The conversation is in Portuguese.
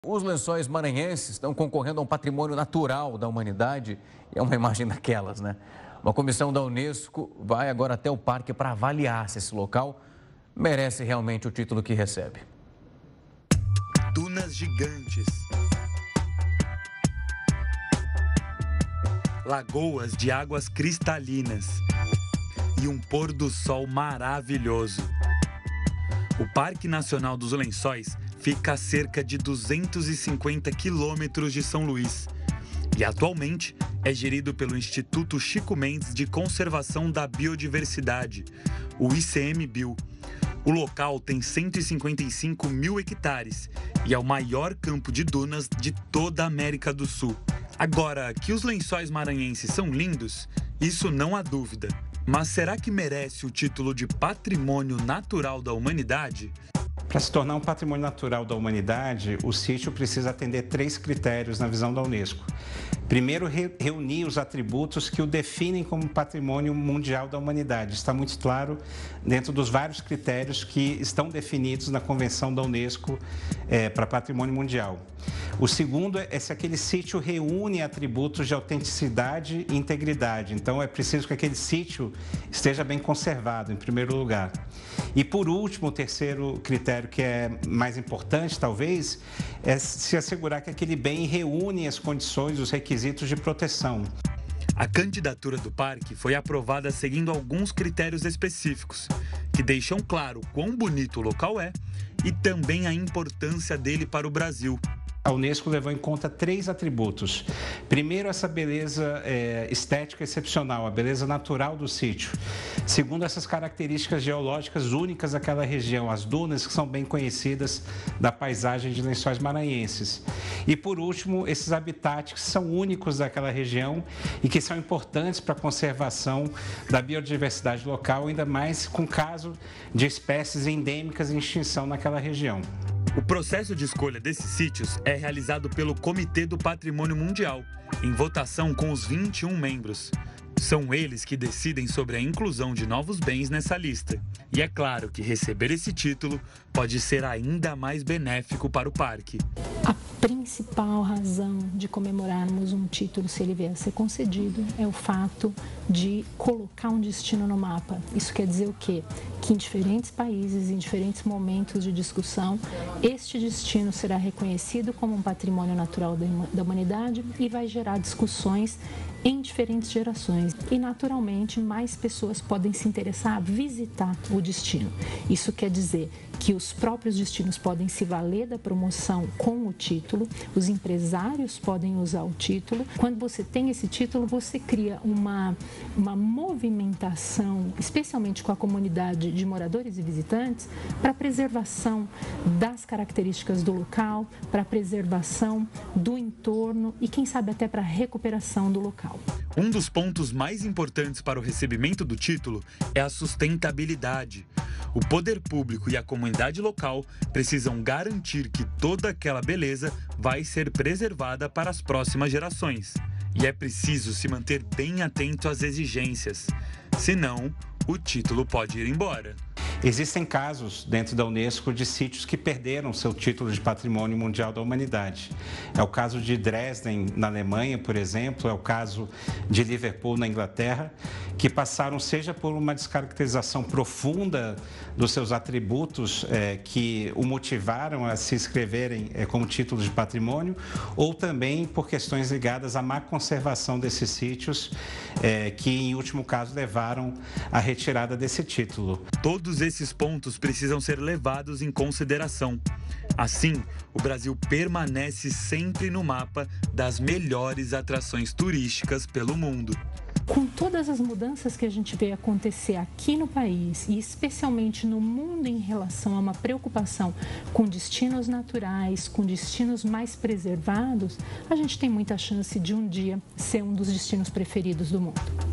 Os Lençóis Maranhenses estão concorrendo a um patrimônio natural da humanidade. E é uma imagem daquelas, né? Uma comissão da Unesco vai agora até o parque para avaliar se esse local merece realmente o título que recebe. Dunas gigantes, lagoas de águas cristalinas e um pôr do sol maravilhoso. O Parque Nacional dos Lençóis fica a cerca de 250 quilômetros de São Luís e atualmente é gerido pelo Instituto Chico Mendes de Conservação da Biodiversidade, o ICMBio. O local tem 155 mil hectares e é o maior campo de dunas de toda a América do Sul. Agora, que os lençóis maranhenses são lindos, isso não há dúvida. Mas será que merece o título de Patrimônio Natural da Humanidade? Para se tornar um patrimônio natural da humanidade, o sítio precisa atender 3 critérios na visão da Unesco. Primeiro, reunir os atributos que o definem como patrimônio mundial da humanidade. Está muito claro dentro dos vários critérios que estão definidos na Convenção da Unesco para patrimônio mundial. O segundo é se aquele sítio reúne atributos de autenticidade e integridade. Então, é preciso que aquele sítio esteja bem conservado, em primeiro lugar. E, por último, o terceiro critério, que é mais importante, talvez, é se assegurar que aquele bem reúne as condições, os requisitos de proteção. A candidatura do parque foi aprovada seguindo alguns critérios específicos, que deixam claro quão bonito o local é e também a importância dele para o Brasil. A Unesco levou em conta 3 atributos. Primeiro, essa beleza estética excepcional, a beleza natural do sítio. Segundo, essas características geológicas únicas daquela região, as dunas que são bem conhecidas da paisagem de Lençóis Maranhenses. E, por último, esses habitats que são únicos daquela região e que são importantes para a conservação da biodiversidade local, ainda mais com o caso de espécies endêmicas em extinção naquela região. O processo de escolha desses sítios é realizado pelo Comitê do Patrimônio Mundial, em votação com os 21 membros. São eles que decidem sobre a inclusão de novos bens nessa lista. E é claro que receber esse título pode ser ainda mais benéfico para o parque. A principal razão de comemorarmos um título, se ele vier a ser concedido, é o fato de colocar um destino no mapa. Isso quer dizer o quê? Que em diferentes países, em diferentes momentos de discussão, este destino será reconhecido como um patrimônio natural da humanidade e vai gerar discussões em diferentes gerações. E, naturalmente, mais pessoas podem se interessar a visitar o destino. Isso quer dizer que os próprios destinos podem se valer da promoção com o título, os empresários podem usar o título. Quando você tem esse título, você cria uma movimentação, especialmente com a comunidade de moradores e visitantes, para a preservação das características do local, para a preservação do entorno e, quem sabe, até para a recuperação do local. Um dos pontos mais importantes para o recebimento do título é a sustentabilidade. O poder público e a comunidade local precisam garantir que toda aquela beleza vai ser preservada para as próximas gerações. E é preciso se manter bem atento às exigências, senão o título pode ir embora. Existem casos dentro da Unesco de sítios que perderam seu título de Patrimônio Mundial da Humanidade. É o caso de Dresden, na Alemanha, por exemplo, é o caso de Liverpool, na Inglaterra, que passaram seja por uma descaracterização profunda dos seus atributos que o motivaram a se inscreverem como título de patrimônio, ou também por questões ligadas à má conservação desses sítios, que, em último caso, levaram à retirada desse título. Todos esses pontos precisam ser levados em consideração. Assim, o Brasil permanece sempre no mapa das melhores atrações turísticas pelo mundo. Com todas as mudanças que a gente vê acontecer aqui no país e especialmente no mundo em relação a uma preocupação com destinos naturais, com destinos mais preservados, a gente tem muita chance de um dia ser um dos destinos preferidos do mundo.